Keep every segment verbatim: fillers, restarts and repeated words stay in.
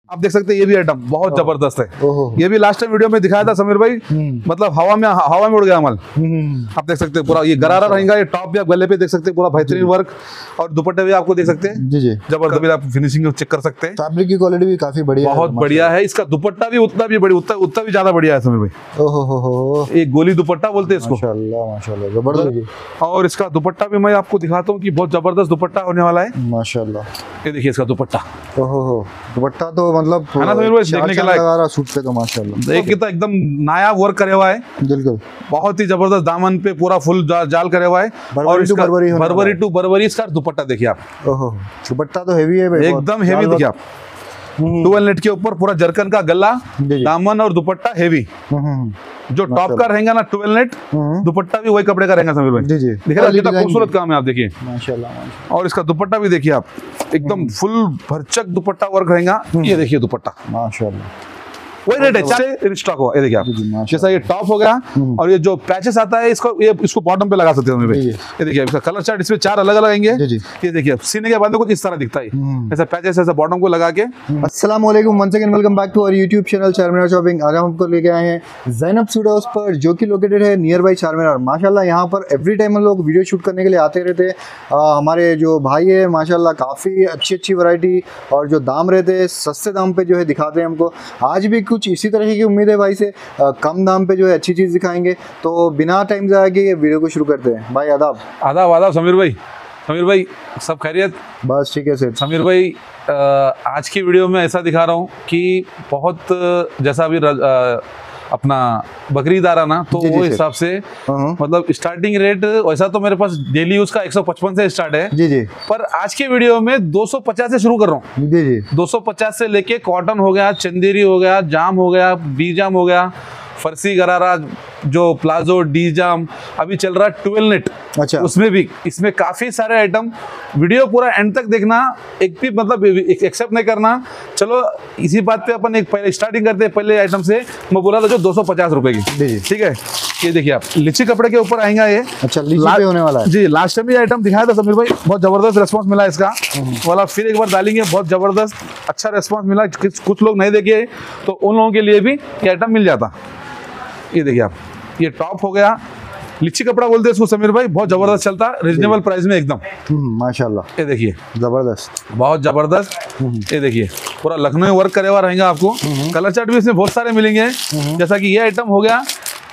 आप देख सकते हैं ये भी आइटम बहुत जबरदस्त है। ये भी लास्ट टाइम वीडियो में दिखाया था समीर भाई, मतलब हवा में हवा में उड़ गया माल। आप देख सकते हैं पूरा ये गरारा रहेगा। ये टॉप भी आप गले पे देख सकते हैं पूरा बेहतरीन वर्क, और दुपट्टे भी आपको देख सकते हैं जी जी जबरदस्त। आप फिनिशिंग चेक कर सकते हैं, फैब्रिक की क्वालिटी भी काफी बढ़िया, बहुत बढ़िया है। इसका दुपट्टा भी उतना भी बड़ी उतना उतना भी ज्यादा बढ़िया है समीर भाई। ओहो हो हो, एक गोली दुपट्टा बोलते हैं इसको। माशाल्लाह माशाल्लाह जबरदस्त। और इसका दुपट्टा भी मैं आपको दिखाता हूँ कि बहुत जबरदस्त दुपट्टा होने वाला है माशाल्लाह। ये देखिए इसका दुपट्टा। ओहो हो, दुपट्टा तो मतलब है ना समीर भाई, देखने के लायक सूट पे तो माशाल्लाह एक तो एकदम नायाब वर्क करे हुआ है, बिल्कुल बहुत ही जबरदस्त। दामन पे पूरा फुल जा, जाल करे हुआ है, और इसका बर्बरी टू बर्बरी इसका दुपट्टा देखिए आप। ओहो, दुपट्टा तो हेवी है भाई, एकदम हेवी देखिए आप। ट्वेल्व नेट के ऊपर पूरा जरकन का गला, दामन और दुपट्टा हेवी। जो टॉप का रहेगा ना ट्वेल्व नेट, दुपट्टा भी वही कपड़े का रहेगा समीर भाई। जी जी दिख रहा है कितना खूबसूरत काम है, आप देखिए माशाल्लाह। और इसका दुपट्टा भी देखिए आप, एकदम फुल भरचक दुपट्टा वर्क रहेगा। ये देखिए दुपट्टा माशाल्लाह, वही रेट है, चाहे स्टॉक हो। ये देखिए आप, जैसा ये टॉप हो गया, और ये जो पैचेस आता है इसको ये इसको बॉटम पे लगा सकते हैं भाई। ये देखिए इसका कलर चार्ट, इसमें चार अलग अलग आएंगे। ये देखिए सीने के बाद कुछ इस तरह दिखता है, ऐसा पैचेस ऐसा बॉटम को लगा के। अस्सलाम वालेकुम, once again welcome back to our YouTube channel Charminar shopping. आज हम आपको लेके आए हैं ज़ैनब सूट हाउस पर, जो कि लोकेटेड है नियर बाई चारमीनार। माशाल्लाह यहाँ पर एवरी टाइम हम लोग वीडियो शूट करने के लिए आते रहते हैं। हमारे जो भाई है माशाल्लाह काफ़ी अच्छी अच्छी वैरायटी और जो दाम रहते हैं सस्ते दाम पे जो है दिखाते हैं हमको। आज भी कुछ इसी तरह की उम्मीद है भाई से, आ, कम दाम पे जो है अच्छी चीज़ दिखाएंगे। तो बिना टाइम ज़ाया के वीडियो को शुरू करते हैं। भाई आदाब। आदाब आदाब समीर भाई। समीर भाई सब खैरियत? बस ठीक है सर। समीर भाई आ, आज की वीडियो में ऐसा दिखा रहा हूँ कि बहुत जैसा अभी अपना बकरीद आ रहा ना, तो वो हिसाब से मतलब स्टार्टिंग रेट वैसा तो मेरे पास डेली यूज का एक सौ पचपन से स्टार्ट है जी जी, पर आज के वीडियो में दो सौ पचास से शुरू कर रहा हूँ जी जी। दो सौ पचास से लेके कॉटन हो गया, चंदेरी हो गया, जाम हो गया, बी जाम हो गया, फर्सी गरारा, जो प्लाजो डी जाम, अभी चल रहा है ट्वेल्व नेट। अच्छा, उसमें भी इसमें काफी सारे आइटम। वीडियो पूरा एंड तक देखना, एक भी मतलब एक्सेप्ट नहीं करना। चलो इसी बात पे अपन एक पहले स्टार्टिंग करते हैं। पहले आइटम से मैं बोला था जो दो सौ पचास रुपए की, ठीक है। ये देखिए आप लीची कपड़े के ऊपर आएगा ये। अच्छा, लीची पे होने वाला है जी। लास्ट टाइम ये आइटम दिखाया था समीर भाई, बहुत जबरदस्त रेस्पॉन्स मिला इसका वाला। फिर एक बार डालेंगे, बहुत जबरदस्त अच्छा रेस्पॉन्स मिला। कुछ लोग नहीं देखे तो उन लोगों के लिए भी ये आइटम मिल जाता। ये देखिए आप, ये टॉप हो गया, लिच्ची कपड़ा बोलते हैं इसको समीर भाई, बहुत जबरदस्त चलता है, रिजनेबल प्राइस में एकदम माशाल्लाह। ये देखिए जबरदस्त, बहुत जबरदस्त। ये देखिए पूरा लखनऊ वर्क करे हुआ रहेगा आपको। कलर चार्ट भी इसमें बहुत सारे मिलेंगे। जैसा कि ये आइटम हो गया,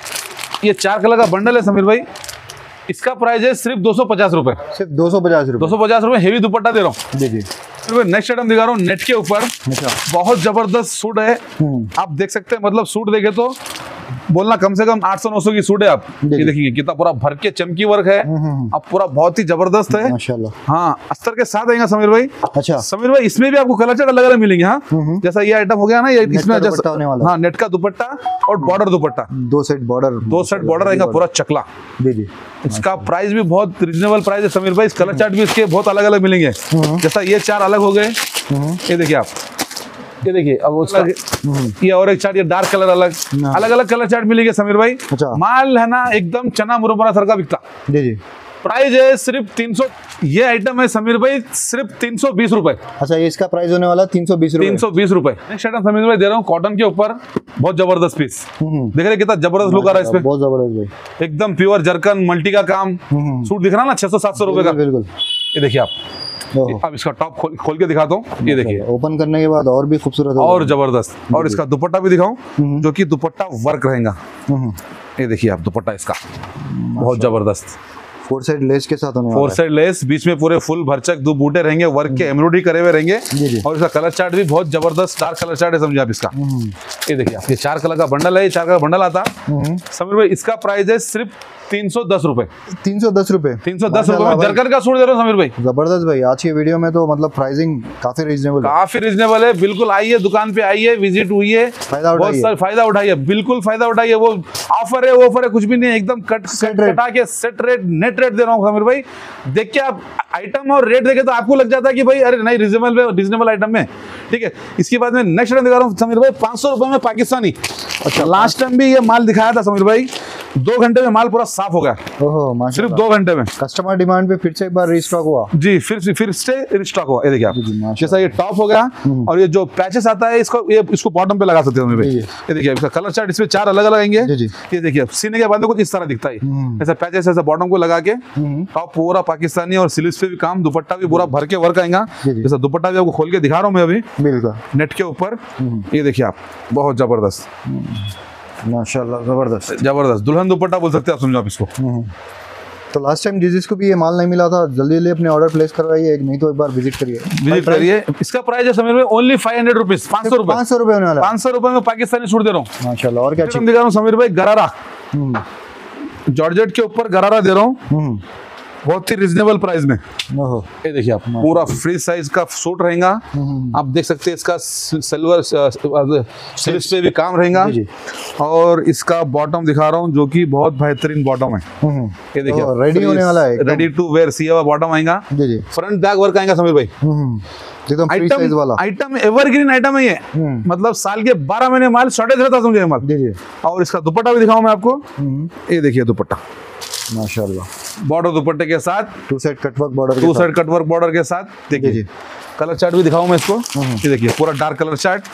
ये चार कलर का बंडल है समीर भाई। इसका प्राइस है सिर्फ दो सौ पचास रुपए, सिर्फ दो सौ पचास रुपए दो सौ पचास रुपए हेवी दुपट्टा दे रहा हूँ जी जी। नेक्स्ट आइटम दिखा रहा हूँ नेट के ऊपर, बहुत जबरदस्त सूट है। आप देख सकते हैं, मतलब सूट देखे तो बोलना कम से कम आठ सौ नौ सौ की सूट है। आप ये देखिए कितना पूरा भर के चमकी वर्क है, अब पूरा बहुत ही जबरदस्त है माशाल्लाह। हाँ, अस्तर के साथ आएगा समीर भाई। अच्छा समीर भाई, इसमें भी आपको कलर चार्ट अलग अलग मिलेंगे। हाँ, जैसा ये आइटम हो गया ना, ये इसमें हाँ नेट का दुपट्टा और बॉर्डर दुपट्टा, दो सेट बॉर्डर दो सेट बॉर्डर रहेगा पूरा चकला जी जी। इसका प्राइस भी बहुत रिजनेबल प्राइस है समीर भाई। कलर चार्ट भी इसके बहुत अलग अलग मिलेंगे। जैसा ये चार अलग हो गए, ये देखिए आप, ये देखिए अब उसका ये और एक चार्ट, ये डार्क कलर अलग अलग अलग कलर चार्ट मिलेंगे समीर भाई। अच्छा, माल है ना एकदम चना मुरमुरा सर का बिकता जी जी। प्राइस है सिर्फ तीन सौ। ये आइटम है समीर भाई सिर्फ तीन सौ बीस रुपए। अच्छा, ये इसका प्राइस होने वाला तीन सौ बीस रुपए तीन सौ बीस रुपए। नेक्स्ट आइटम समीर भाई दे रहा हूँ कॉटन के ऊपर, बहुत जबरदस्त पीस। देख रहे कितना जबरदस्त लुक आ रहा है इसमें, बहुत जबरदस्त भाई, एकदम प्योर जरकन मल्टी का काम। सूट दिख रहा ना छह सौ सात सौ रुपए का, बिल्कुल। ये देखिए आप, अब इसका टॉप खोल, खोल के दिखाता हूँ। ये देखिए ओपन करने के बाद और भी खूबसूरत और जबरदस्त। और इसका दुपट्टा भी दिखाऊं, जो कि दुपट्टा वर्क रहेगा। ये देखिए आप दुपट्टा इसका बहुत जबरदस्त, फोर साइड लेस के साथ होने वाला है। फोर साइड लेस, बीच में पूरे फुल भरचक दो बूटे रहेंगे, वर्क के एम्ब्रॉयडरी करे हुए रहेंगे। और इसका कलर चार्ट भी बहुत जबरदस्त डार्क कलर चार्ट है, समझिए आप इसका। ये देखिए आप, ये चार कलर का बंडल है, ये चार कलर का बंडल आता समीर भाई। इसका प्राइस है सिर्फ तीन सौ दस रुपए तीन सौ दस रुपए तीन सौ दस रुपए में जरकन का सूट दे रहा हूँ समीर भाई। जबरदस्त भाई, आज की वीडियो में तो मतलब प्राइसिंग काफी रीजनेबल काफी रीजनेबल है। बिल्कुल आइए, दुकान पे आइए, विजिट हुई, बहुत सारा फायदा उठाइए, बिल्कुल फायदा उठाइए। वो ऑफर है वो ऑफर है कुछ भी नहीं, एकदम कट कटा के सेट रेट नेट रेट दे रहा हूँ समीर भाई। देख के आप आइटम और रेट देखे तो आपको लग जाता है कि भाई अरे नहीं रीजनेबल में, रीजनेबल आइटम में, ठीक है। इसके बाद में नेक्स्ट आइटम दिखा रहा हूँ समीर भाई, पाँच सौ रुपए में पाकिस्तानी। अच्छा, लास्ट टाइम भी ये माल दिखाया था समीर भाई, दो घंटे में माल पूरा साफ हो गया। ओहो माशाल्लाह, सिर्फ दो घंटे में। कस्टमर डिमांड पे फिर से एक बार रीस्टॉक हुआ जी, फिर से फिर से रिस्टॉक हुआ। ये देखिए आप, जैसा ये टॉप हो गया और ये जो पैचेस आता है इसको ये इसको बॉटम पे लगा सकते हैं भाई। ये देखिए इसका कलर चार्ट, इसमें चार अलग अलग आएंगे। ये देखिए सीने के बाद में कुछ इस तरह दिखता है, ऐसा पैचेस ऐसा बॉटम को लगा के टॉप पूरा पाकिस्तानी और स्लीव्स पे भी काम, दुपट्टा भी पूरा भर के वर्क आएगा। जैसा दुपट्टा भी आपको खोल के दिखा रहा हूँ मैं अभी बिल्कुल नेट के ऊपर। ये देखिए आप, बहुत जबरदस्त माशाल्लाह, जबरदस्त जबरदस्त दुल्हन दुपट्टा बोल सकते हैं आप, समझो आप इसको। तो लास्ट टाइम जिस जिसको भी ये माल नहीं मिला था जल्दी जल्दी अपने ऑर्डर प्लेस करवाइए, एक नहीं तो एक बार विजिट करिए विजिट करिए। इसका प्राइस है समीर भाई ओनली फाइव हंड्रेड रुपीज, पाँच सौ रुपए पाँच सौ रुपए होने वाला, पाँच सौ रुपए में पाकिस्तानी सूट दे रहा हूँ माशाल्लाह। और क्या दिखा रहा हूँ समीर भाई, गरारा जॉर्जेट के ऊपर गरारा दे रहा हूँ बहुत ही रिजनेबल प्राइस में। ओहो ये देखिए आप, पूरा फ्री साइज का सूट रहेगा। आप देख सकते हैं इसका सिल्वर स्लीव्स पे भी काम रहेगा और इसका बॉटम दिखा रहा हूँ जो कि बहुत बेहतरीन बॉटम है। ये देखिए रेडी होने वाला है, रेडी टू वेयर सिया हुआ बॉटम आएगा। फ्रंट बैक वर्क आएगा समीर भाई, एकदम फ्री साइज वाला आइटम, एवरग्रीन आइटम है ये, मतलब साल के बारह महीने माल शॉर्टेज रहता समझे माल। और इसका दुपट्टा भी दिखाऊं मैं आपको, ये देखिए दुपट्टा माशाल्लाह, बॉर्डर दुपट्टे के साथ, two side cutwork border, two side cutwork border के साथ। देखिए कलर चार्ट भी दिखाऊं मैं इसको, ये देखिए पूरा डार्क कलर चार्ट।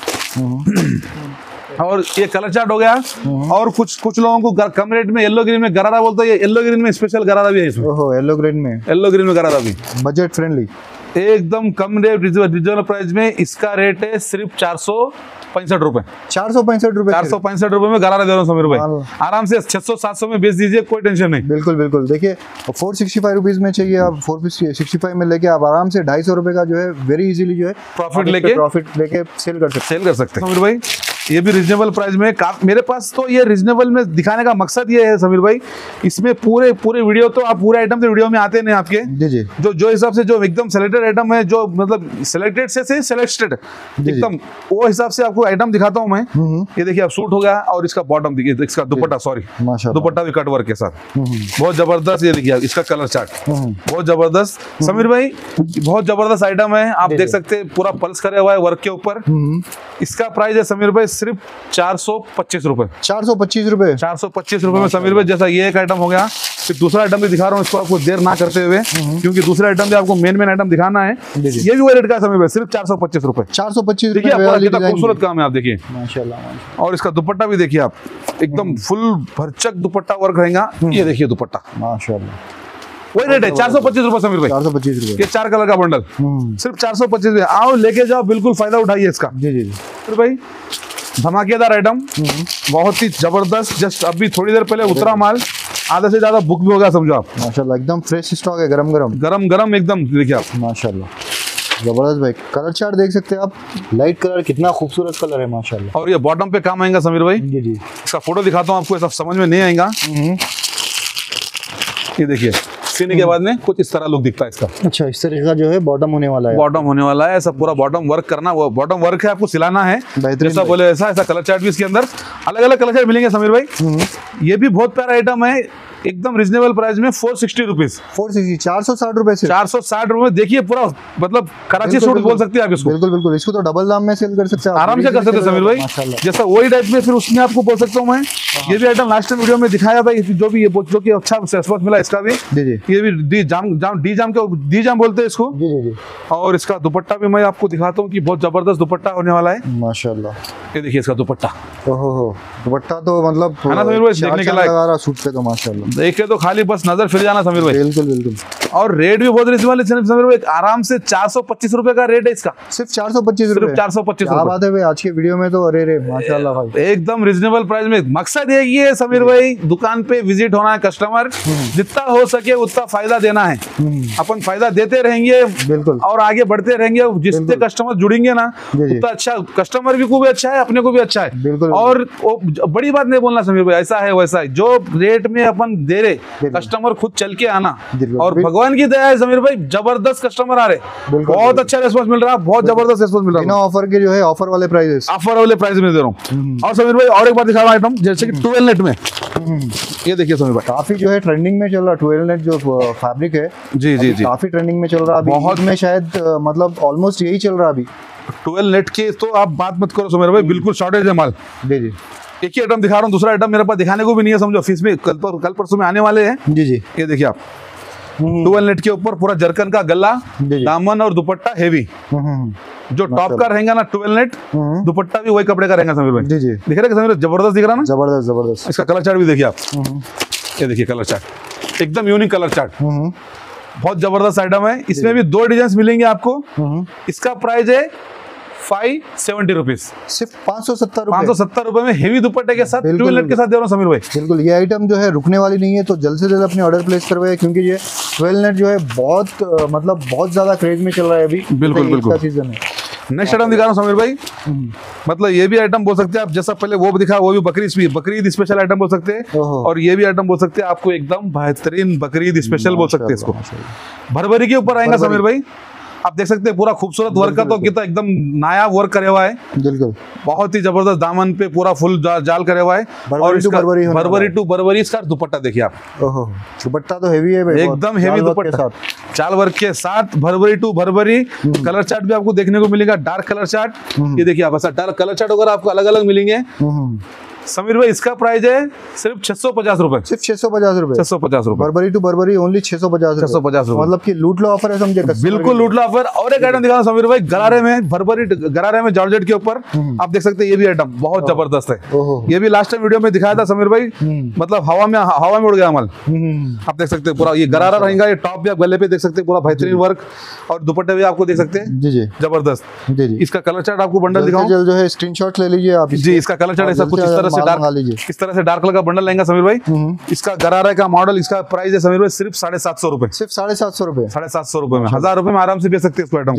और ये कलर चार्ट हो गया। और कुछ कुछ लोगों को कम रेट में येलो ग्रीन में गरारा बोलते हैं, येलो ग्रीन में स्पेशल गरारा भी है इसमें। ओहो येलो ग्रीन में, येलो ग्रीन में गरारा भी बजट फ्रेंडली, एकदम कम रेट रिजनेबल प्राइस में। इसका रेट है सिर्फ चार सौ पैंसठ रुपए, चार सौ पैंसठ रुपए, चार सौ पैंसठ रुपए में गरारा दे रहा हूँ समीर भाई। आराम से छह सौ सात सौ में बेच दीजिए, कोई टेंशन नहीं। बिल्कुल बिल्कुल, देखिए फोर सिक्सटी फाइव रुपीज में चाहिए आप, फोर सिक्सटी फाइव में लेके आप आराम से ढाई सौ रुपए का जो है वेरी इजीली जो है प्रॉफिट लेके प्रॉफिट लेके सेल कर सकते सेल कर सकते हैं समीर भाई। ये भी रिजनेबल प्राइस में मेरे पास, तो ये रिजनेबल में दिखाने का मकसद ये है समीर भाई, इसमें पूरे पूरे वीडियो तो आप पूरे आइटम तो वीडियो में आते नहीं आपके। जी जी, जो जो हिसाब से जो एकदम सेलेक्टेड आइटम है, जो मतलब सिलेक्टेड से से सिलेक्टेड एकदम वो हिसाब से आपको आइटम दिखाता हूँ मैं। ये देखिए आप, सूट हो गया और इसका बॉटम देखिए, इसका दुपट्टा, सॉरी दुपट्टा भी कट वर्क के साथ बहुत जबरदस्त। ये देखिए इसका कलर चार्ट बहुत जबरदस्त समीर भाई, बहुत जबरदस्त आइटम है। आप देख सकते हैं पूरा पल्स करे हुआ है वर्क के ऊपर। इसका प्राइस है समीर भाई सिर्फ चार सौ पच्चीस रुपए, चार सौ पच्चीस रुपए, चार सौ पच्चीस रुपए में समीर भाई। जैसा ये एक आइटम हो गया, फिर दूसरा आइटम भी दिखा रहा हूँ इसको आपको देर ना करते हुए, क्योंकि दूसरा आइटम भी आपको मेन मेन आइटम दिखाना है। ये भी वही रेट का समीर भाई, सिर्फ चार सौ पच्चीस रुपए, चार सौ पच्चीस देखिए कितना खूबसूरत काम है आप देखिए माशाल्लाह। और इसका दुपट्टा भी देखिए आप, एकदम फुल भरचक दुपट्टा वर्क रहेगा। ये देखिए दुपट्टा माशाल्लाह, वही रेट है चार सौ पच्चीस रुपए समीर भाई, चार सौ पच्चीस रुपए। ये चार कलर का बंडल सिर्फ चार सौ पच्चीस रुपए। आओ लेके जाओ, बिल्कुल फायदा उठाइए इसका। जी जी फिर भाई धमाकेदार आइटम, बहुत ही जबरदस्त। जस्ट अभी थोड़ी देर पहले उतरा माल, आधे से ज्यादा बुक भी हो गया समझो आप। माशाल्लाह एकदम फ्रेश स्टॉक है, गरम गरम गरम गरम एकदम। देखिए आप माशाल्लाह जबरदस्त भाई, कलर चार्ट देख सकते हैं आप, लाइट कलर कितना खूबसूरत कलर है माशाल्लाह। और ये बॉटम पे काम आएगा समीर भाई। जी जी, इसका फोटो दिखाता हूँ आपको, ऐसा समझ में नहीं आएगा। ये देखिए सीने के बाद में कुछ इस तरह लुक दिखता है इसका। अच्छा, इस तरह का जो है बॉटम होने वाला है, बॉटम होने वाला है। ऐसा पूरा बॉटम वर्क करना, वो बॉटम वर्क है, आपको सिलाना है जैसा बोले ऐसा। ऐसा कलर चार्ट भी इसके अंदर अलग अलग कलर चार्ट मिलेंगे समीर भाई। ये भी बहुत प्यारा आइटम है, एकदम रिजनेबल प्राइस में four sixty rupees, four sixty चार सौ साठ रुपए से, चार सौ साठ रुपए। देखिए पूरा मतलब कराची सूट बोल सकते हैं आप इसको। बिल्कुल बिल्कुल, इसको तो डबल दाम में सेल कर सकते हैं, आराम से कर सकते हैं समीर भाई। जैसा वही टाइप में फिर उसमें आपको बोल सकता हूँ मैं, ये भी आइटम लास्ट वीडियो में दिखाया था, जो भी जो कि अच्छा रिस्पॉन्स मिला इसका भी। ये भी डी जाम जाम डी जाम के डी जाम बोलते हैं इसको। जी जी जी। और इसका दुपट्टा भी मैं आपको दिखाता हूँ कि बहुत जबरदस्त दुपट्टा होने वाला है माशाल्लाह। ये देखिए इसका दुपट्टा, ओहो हो, दुपट्टा तो मतलब है ना समीर भाई, देखने के लायक सूट पे तो माशाल्लाह। देखे तो खाली बस नजर फिर जाना समीर भाई। बिल्कुल बिल्कुल। और रेट भी बहुत रिजनेबल है समीर भाई, आराम से चार सौ पच्चीस रुपए का रेट है इसका, सिर्फ चार सौ पच्चीस रुपए, चार सौ पच्चीस रुपए। बात है भाई आज के वीडियो में तो, अरे रे माशाल्लाह भाई, एकदम रिजनेबल प्राइस में। मकसद ये है समीर भाई, दुकान पे विजिट होना है, कस्टमर जितना हो सके उतना फायदा देना है। अपन फायदा देते रहेंगे बिल्कुल, और आगे बढ़ते रहेंगे। जितने कस्टमर जुड़ेंगे ना उतना अच्छा, कस्टमर भी को भी अच्छा है, अपने को भी अच्छा है बिल्कुल। और बड़ी बात नहीं बोलना समीर भाई, ऐसा है वैसा है, जो रेट में अपन दे रहे कस्टमर खुद चल के आना। और भगवान की दया है समीर भाई, जबरदस्त कस्टमर आ रहे, बहुत अच्छा रिस्पॉन्स मिल रहा है, बहुत जबरदस्त रिस्पॉन्स मिल रहा है। ऑफर के जो है ऑफर वाले प्राइस, ऑफर वाले प्राइस में दे रहा हूँ। और समीर भाई और एक बार दिखा रहा हूँ आइटम, जैसे कि ट्वेल्व नेट में, ये देखिए समीर भाई काफी जो है ट्रेंडिंग में चल रहा है ट्वेल्व नेट जो फैब्रिक है। जी जी जी, काफी ट्रेंडिंग में चल रहा है बहुत में, शायद मतलब ऑलमोस्ट यही चल रहा है अभी ट्वेल्व नेट की। तो आप बात मत करो समीर भाई, बिल्कुल शॉर्टेज है माल। जी जी, एक ही आइटम दिखा रहा हूँ, दूसरा आइटम मेरे पास दिखाने को भी नहीं है, समझो ऑफिस में कल पर कल परसों में आने वाले हैं। जी जी ये देखिए आप ट्वेल्व नेट के ऊपर पूरा जरकन का गला, दामन और दुपट्टा हेवी। जो टॉप का रहेगा ना ट्वेल्व नेट, दुपट्टा भी वही कपड़े का रहेगा समीर भाई। जी जी दिख रहा है समीर, जबरदस्त दिख रहा ना, जबरदस्त जबरदस्त। इसका कलर चार्ट भी देखिए आप, ये देखिए कलर चार्ट, एकदम यूनिक कलर चार्ट, बहुत जबरदस्त आइटम है। इसमें भी दो डिजाइन मिलेंगे आपको। इसका प्राइस है फाइव सेवेंटी रुपीज, सिर्फ पाँच सौ सत्तर पाँच सौ सत्तर रुपए में हेवी दुपट्टे के साथ ट्वेल्व नेट के साथ दे रहा हूँ समीर भाई। बिल्कुल, ये आइटम जो है रुकने वाली नहीं है, तो जल्द से जल्द अपने ऑर्डर प्लेस करवाए, क्योंकि ये ट्वेल्व नेट जो है बहुत मतलब बहुत ज्यादा क्रेज में चल रहा है अभी। बिल्कुल बिल्कुल सीजन है। नेक्स्ट आइटम दिखा रहा हूँ समीर भाई, मतलब ये भी आइटम बोल सकते हैं आप, जैसा पहले वो दिखा वो भी बकरीद बकरीद स्पेशल आइटम बोल सकते हैं, और ये भी आइटम बोल सकते हैं आपको एकदम बेहतरीन बकरीद स्पेशल बोल सकते हैं इसको। भरभरी के ऊपर आएगा समीर भाई, आप देख सकते हैं पूरा खूबसूरत वर्क का, तो कितना एकदम नया वर्क करे हुआ है, बिल्कुल बहुत ही जबरदस्त। दामन पे पूरा फुल जा, जाल करे हुआ है, और इसका बरबरी टू बरबरी इसका दुपट्टा देखिए आप, दुपट्टा तो हेवी है, एकदम हेवी दुपट्टा, चाल वर्क के साथ भरभरी टू भरभरी। कलर चार्ट भी आपको देखने को मिलेगा, डार्क कलर चार्ट, ये देखिए आप, ऐसा डार्क कलर चार्ट वगैरह आपको अलग अलग मिलेंगे समीर भाई। इसका प्राइस है सिर्फ छह सौ पचास रुपए, सिर्फ छह सौ पचास रुपए, छह सौ पचास रुपए, बरबरी टू बरबरी ओनली छह सौ पचास, छह सौ पचास रुपए, मतलब कि लूट लो ऑफर है, समझे, बिल्कुल लूट लो ऑफर। और एक आइटम दिखाना समीर भाई, गरारे में भरभरी, गरारे में जॉर्जेट के ऊपर आप देख सकते हैं, ये भी आइटम बहुत जबरदस्त है। ये भी लास्ट टाइम वीडियो में दिखाया था समीर भाई, मतलब हवा में हवा में उड़ गया माल, आप देख सकते हैं पूरा ये गरारा रहेगा। ये टॉप भी आप गले पे देख सकते हैं, पूरा बेहतरीन वर्क, और दुपट्टे भी आपको देख सकते हैं, जी जी जबरदस्त। जी जी इसका कलर चार्ट आपको बंडल दिखाऊं, जो है स्क्रीनशॉट ले लीजिए आप। जी इसका कलर चार्ट ऐसा कुछ इस तरह से डार्क, इस तरह से डार्क कलर का बंडल लेंगे समीर भाई। इसका गरारा का मॉडल, इसका प्राइस है समीर भाई सिर्फ साढ़े सात सौ रुपए, सिर्फ साढ़े सात सौ रुपए, साढ़े सात सौ रुपए में, हजार रुपए में आराम से बेच सकते हैं इसको आइटम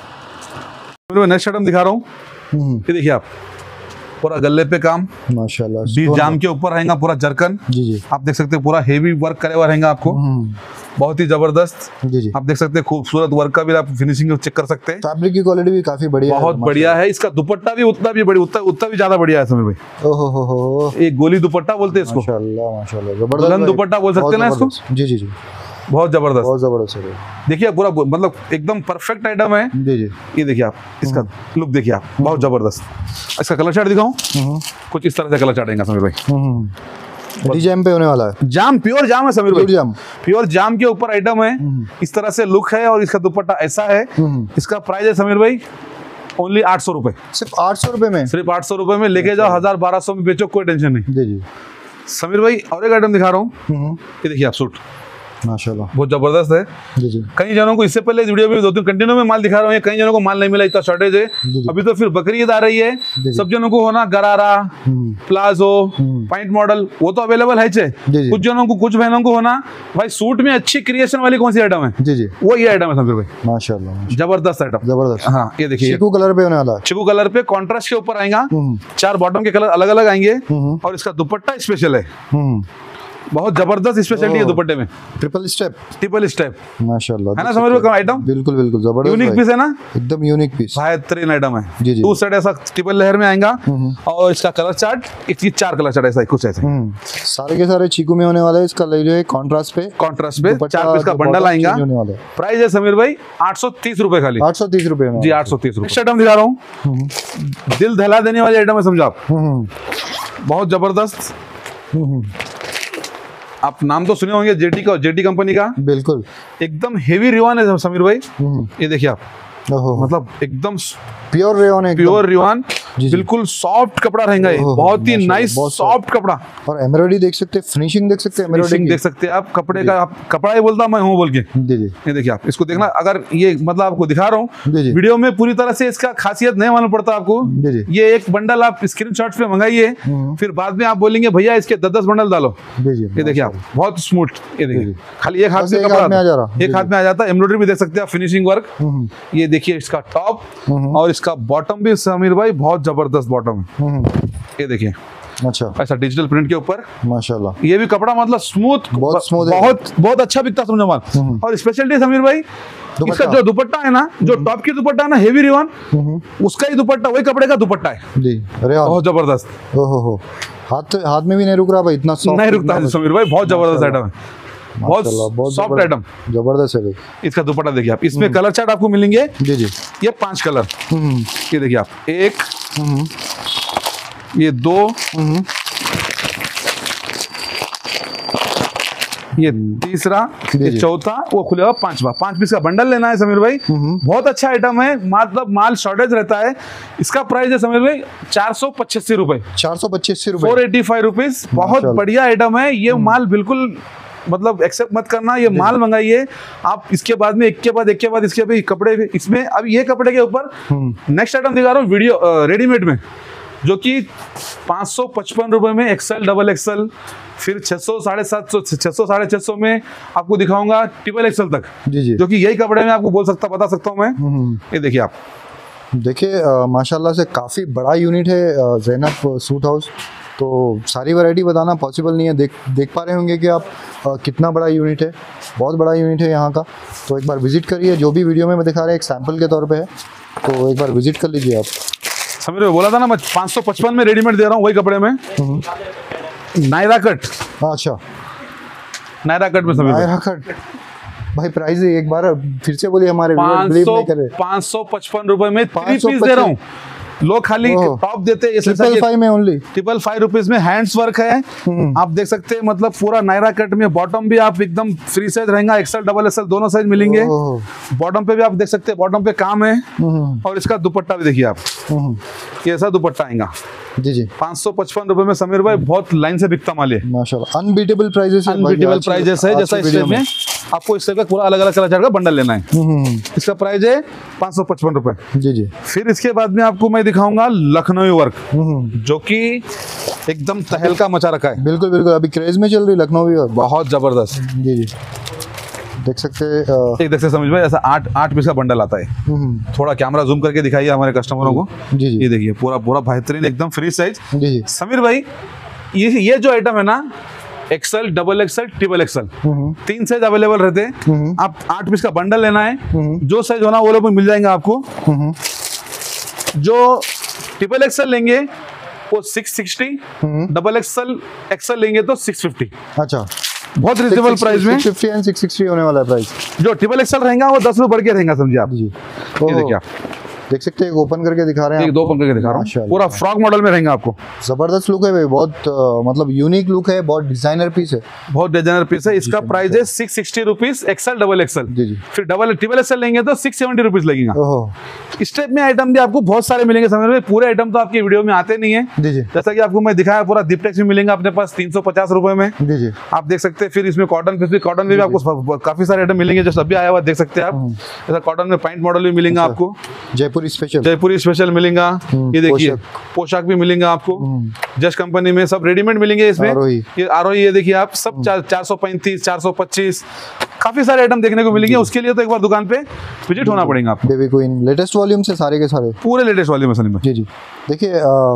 को। नेक्स्ट आइटम दिखा रहा हूँ, ये देखिए आप, पूरा गले पे काम माशाल्लाह, बीच जाम के ऊपर रहेगा पूरा जरकन। जी जी आप देख सकते हैं पूरा हेवी वर्क करे हुआ रहेगा आपको, बहुत ही जबरदस्त। जी जी आप देख सकते हैं खूबसूरत वर्क का भी आप फिनिशिंग चेक कर सकते हैं। फैब्रिक की क्वालिटी भी काफी बढ़िया, बहुत बढ़िया है। इसका दुपट्टा भी उतना भी बड़ी उतना उतना भी ज्यादा बढ़िया है समीर भाई। ओहो हो हो, एक गोली दुपट्टा बोलते हैं इसको, माशाल्लाह माशाल्लाह, जबरदस्त दुपट्टा बोल सकते हैं ना इसको। जी जी जी बहुत जबरदस्त, बहुत जबरदस्त है। देखिए पूरा मतलब एकदम परफेक्ट आइटम है। जी जी ये देखिए आप, इसका लुक देखिए आप, बहुत जबरदस्त। इसका कलर चार्ट दिखाऊं, कुछ इस तरह से कलर चार्ट आएगा समीर भाई। जाम पे होने वाला है, जाम प्योर जाम है समीर भाई, जाम प्योर जाम के ऊपर आइटम है, इस तरह से लुक है, और इसका दुपट्टा ऐसा है। इसका प्राइस है समीर भाई ओनली आठ सौ रुपए, सिर्फ आठ सौ रुपए में, सिर्फ आठ सौ रुपए में लेके जाओ, हजार बारह सौ में बेचो, कोई टेंशन नहीं। जी जी समीर भाई और एक आइटम दिखा रहा हूँ, ये देखिए आप, सूट माशाल्लाह बहुत जबरदस्त है। जी जी कई जनों को इससे पहले इस वीडियो में दो तीन कंटिन्यू में माल दिखा रहा हूँ, कई जनों को माल नहीं मिला, इतना शॉर्टेज है। अभी तो फिर बकरीद आ रही है, सब जनों को होना गरारा, प्लाजो, पॉइंट मॉडल, वो तो अवेलेबल है। कुछ जनों को, कुछ बहनों को होना भाई सूट में अच्छी क्रिएशन वाली कौन सी आइटम है, जी जी वो ये आइटम है समीर भाई, माशाल्लाह जबरदस्त आइटम, जबरदस्त। हाँ ये देखिए चिकू कलर पे होने वाला है, चिकू कलर पे कॉन्ट्रास्ट के ऊपर आएगा, चार बॉटम के कलर अलग अलग आएंगे, और इसका दुपट्टा स्पेशल है, बहुत जबरदस्त स्पेशलिटी है दुपट्टे में, ट्रिपल स्टेप, ट्रिपल स्टेप माशाल्लाह, है ना समझ में आइटम, बिल्कुल बिल्कुल जबरदस्त, यूनिक पीस है ना, एकदम यूनिक पीस, बेहतरीन आइटम है। जी जी टू साइड ऐसा ट्रिपल लेयर में आएगा, और इसका कलर चार्ट, इसकी चार कलर चार्ट ऐसा कुछ ऐसे, सारे के सारे चीकू में होने वाला है। इसका ले लो कॉन्ट्रास्ट पे, कॉन्ट्रास्ट पे चार पीस का बंडल आएगा। प्राइस है समीर भाई आठ सौ तीस रुपए खाली, आठ सौ तीस रुपए जी, आठ सौ तीस रुपए। आइटम दिखा रहा हूँ, दिल दहला देने वाली आइटम है, समझो आप, बहुत जबरदस्त। आप नाम तो सुने होंगे जेटी का, जेटी कंपनी का, बिल्कुल एकदम हेवी रिवान है समीर भाई। ये देखिए आप, मतलब एकदम प्योर रेयन है, प्योर रेयन, बिल्कुल सॉफ्ट कपड़ा रहेगा, ये बहुत ही नाइस सॉफ्ट कपड़ा, और एम्ब्रॉयडरी देख सकते हैं, फिनिशिंग देख सकते हैं, एम्ब्रॉयडरी देख सकते हैं आप, कपड़े का, आप कपड़ा ही बोलता मैं हूँ बोल के। जी जी ये देखिए आप, इसको देखना, अगर ये मतलब आपको दिखा रहा हूँ वीडियो में, पूरी तरह से इसका खासियत नहीं मालूम पड़ता आपको। ये एक बंडल आप स्क्रीनशॉट पे मंगाइए, फिर बाद में आप बोलेंगे भैया इसके दस दस बंडल डालो। ये देखिए आप, बहुत स्मूथ, ये देखिए खाली एक हाथ में कपड़ा, एक हाथ में आ जाता है। एम्ब्रॉयडरी भी देख सकते हैं आप, फिनिशिंग वर्क, ये देखिए इसका टॉप, और इसका बॉटम भी समीर भाई बहुत जबरदस्त बॉटम है, ये देखिए। अच्छा ऐसा डिजिटल प्रिंट के ऊपर माशाल्लाह, ये भी कपड़ा मतलब स्मूथ, बहुत स्मूथ, बहुत बहुत अच्छा बिकता समझो माल। और स्पेशलिटी समीर भाई, इसका जो दुपट्टा है ना, जो टॉप की दुपट्टा है ना, हेवी रिवान, उसका ही दुपट्टा, वही कपड़े का दुपट्टा है जी, बहुत जबरदस्त। ओहो हो, हाथ हाथ में भी नहीं रुक रहा भाई, इतना नहीं रुकता है समीर भाई, बहुत जबरदस्त आइटम है, बहुत सॉफ्ट आइटम, जबरदस्त है भाई। इसका दुपट्टा देखिए आप, इसमें कलर चार्ट आपको मिलेंगे। जी जी ये पांच कलर, ये देखिए आप, एक ये दो, ये तीसरा, ये चौथा, वो खुलेगा पांचवा। पांच पीस का बंडल लेना है समीर भाई। बहुत अच्छा आइटम है, मतलब माल शॉर्टेज रहता है। इसका प्राइस है समीर भाई चार सौ पचासी रुपए चार सौ पचासी रुपए फोर एटी फाइव रुपीज। बहुत बढ़िया आइटम है ये माल, बिल्कुल मतलब एक्सेप्ट मत करना। ये माल मंगाइए आप, इसके बाद में एक के बाद एक के बाद इसके बाद कपड़े इसमें। अब ये कपड़े के ऊपर नेक्स्ट आइटम दिखा रहा हूँ वीडियो रेडीमेड में, जो कि पाँच सौ पचपन रुपए में एक्सएल डबल एक्सएल, फिर छह सौ साढ़े सात सौ छह सौ साढ़े छह सौ में आपको दिखाऊंगा ट्रिपल एक्सएल तक। जी जी। जो कि यही कपड़े में आपको बोल सकता बता सकता हूँ मैं। ये देखिए आप, देखिए माशाल्लाह से काफ़ी बड़ा यूनिट है ज़ैनब सूट हाउस। तो सारी वैरायटी बताना पॉसिबल नहीं है, देख देख पा रहे होंगे कि आप आ, कितना बड़ा यूनिट है, बहुत बड़ा यूनिट है यहाँ का। तो एक बार विजिट करिए, जो भी वीडियो में मैं दिखा रहा है एक सैंपल के तौर पे है, तो एक बार विजिट कर लीजिए आप। समीर बोला था ना मैं पाँच सौ पचपन में रेडीमेड दे रहा हूँ, वही कपड़े में नायरा कट। अच्छा, नायरा कट में समीर नायरा कट भाई प्राइस एक बार फिर से बोलिए हमारे पाँच सौ पचपन रुपए में थ्री पीस दे रहा हूँ। लोग खाली टॉप देते हैं, ट्रिपल फाइव में ओनली ट्रिपल फाइव रुपीज में हैंड्स वर्क है। आप देख सकते हैं, मतलब पूरा नायरा कट में। बॉटम भी आप एकदम फ्री साइज रहेगा, एक्सएल डबल एक्सएल दोनों साइज मिलेंगे। बॉटम पे भी आप देख सकते हैं, बॉटम पे काम है। और इसका दुपट्टा भी देखिए आप, ये ऐसा दुपट्टा आएगा। जी जी। पाँच सौ पचपन रुपए में समीर भाई बहुत लाइन से बिकता माल है माशाल्लाह। अनबीटेबल प्राइसेस है, अनबीटेबल प्राइसेस है। जैसा इस में आपको इस का पूरा अलग अलग कलर चार्ट का बंडल लेना है। इसका प्राइस है पाँच सौ पचपन रुपए। जी जी। फिर इसके बाद में आपको मैं दिखाऊंगा लखनवी वर्क, जो कि एकदम तहलका मचा रखा है। बिल्कुल बिल्कुल, अभी क्रेज में चल रही लखनवी वर्क, बहुत जबरदस्त। जी जी, देख सकते हैं। एक देख सकते समझ में, ऐसा आठ आठ पीस का बंडल आता है। थोड़ा कैमरा जूम करके दिखाइए हमारे कस्टमरों को। जी जी। ये देखिए पूरा पूरा बेहतरीन एकदम फ्री साइज। जी जी। समीर भाई ये ये जो आइटम है ना, XL double XL triple XL तीन साइज अवेलेबल रहते हैं। आप आठ पीस का बंडल लेना है, जो साइज होना वो लोग मिल जाएंगे आपको। जो ट्रिपल एक्सएल लेंगे वो six sixty, double XL XL लेंगे तो सिक्स फिफ्टी। अच्छा, बहुत रिजनेबल प्राइस में six fifty and six sixty होने वाला है प्राइस। जो ट्रिपल एक्सएल रहेगा वो दस रुपए बढ़ के रहेगा, समझिए आप। जी, ये देखिए आप देख सकते हैं, ओपन करके दिखा रहे हैं। एक दो ओपन करके दिखा रहा हूँ, पूरा फ्रॉक मॉडल में रहेगा आपको। जबरदस्त लुक है भाई, बहुत मतलब यूनिक लुक है, बहुत डिजाइनर पीस है, बहुत डिजाइनर पीस है। इसका प्राइस है six sixty rupees XL double XL. जी जी। फिर डबल ट्रिपल एक्सएल लेंगे तो सिक्स सेवेंटी रुपीज लगेगा। इस टाइप में आइटम भी आपको बहुत सारे मिलेंगे समझ में। पूरे आइटम तो आपकी वीडियो में आते नहीं है। जी जी। जैसा कि आपको मैं दिखाया, पूरा दीपटेक्स भी मिलेंगे अपने पास तीन सौ पचास रुपए में। जी जी। आप देख सकते हैं। फिर इसमें कॉटन पीस भी, कॉटन में भी आपको काफी सारे आइटम मिलेंगे, जो अभी आया हुआ देख सकते हैं आप। ऐसा कॉटन में पैंट मॉडल भी मिलेंगे आपको, जयपुरी स्पेशल, जयपुरी स्पेशल मिलेगा। ये देखिए पोशाक भी मिलेंगे आपको, जस्ट कंपनी में सब रेडीमेड मिलेंगे। इसमें ये आरोही, ये देखिए आप, सब चार सौ पैंतीस चार सौ पच्चीस काफी सारे आइटम देखने को मिलेंगे। उसके लिए तो एक बार दुकान पे विजिट होना पड़ेगा आपको। बेबी क्वीन लेटेस्ट वॉल्यूम से सारे के सारे, पूरे लेटेस्ट वॉल्यूम में। जी जी। देखिए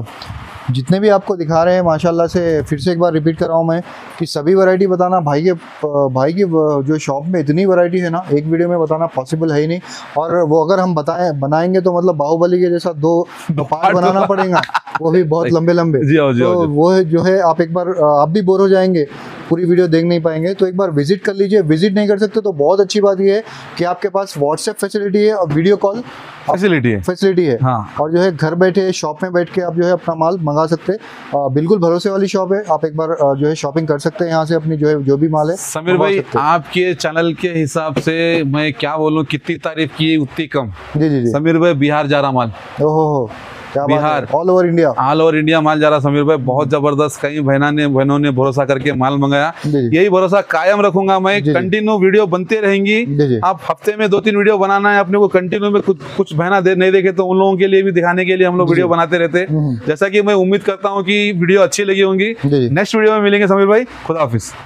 जितने भी आपको दिखा रहे हैं माशाल्लाह से, फिर से एक बार रिपीट कर रहा हूँ मैं कि सभी वैरायटी बताना भाई के भाई की जो शॉप में इतनी वैरायटी है ना, एक वीडियो में बताना पॉसिबल है ही नहीं। और वो अगर हम बताएं बनाएंगे तो मतलब बाहुबली के जैसा दो पार्ट बनाना पड़ेगा, वो भी बहुत लंबे लंबे। तो वो जो है, आप एक बार आप भी बोर हो जाएंगे, पूरी वीडियो देख नहीं पाएंगे। तो एक बार विजिट कर लीजिए। विजिट नहीं कर सकते तो बहुत अच्छी बात ये है कि आपके पास व्हाट्सएप फैसिलिटी है और वीडियो कॉल फैसिलिटी है फैसिलिटी है हाँ। और जो है घर बैठे शॉप में बैठ के आप जो है अपना माल मंगा सकते हैं। बिल्कुल भरोसे वाली शॉप है, आप एक बार जो है शॉपिंग कर सकते हैं यहाँ से, अपनी जो है जो भी माल है। समीर भाई आपके चैनल के हिसाब से मैं क्या बोलूँ, कितनी तारीफ की उतनी कम। जी जी जी। समीर भाई बिहार जा रहा माल, ओहो Bihar, all over India, all over India माल जा रहा समीर भाई, बहुत जबरदस्त। कई बहना ने बहनों ने भरोसा करके माल मंगाया, यही भरोसा कायम रखूंगा मैं। कंटिन्यू वीडियो बनते रहेंगी। आप हफ्ते में दो तीन वीडियो बनाना है अपने को कंटिन्यू में। कुछ कुछ बहना दे, नहीं देखे तो उन लोगों के लिए भी दिखाने के लिए हम लोग वीडियो बनाते रहते। जैसा कि मैं उम्मीद करता हूँ कि वीडियो अच्छी लगी होंगी। नेक्स्ट वीडियो में मिलेंगे समीर भाई, खुदा हाफिज।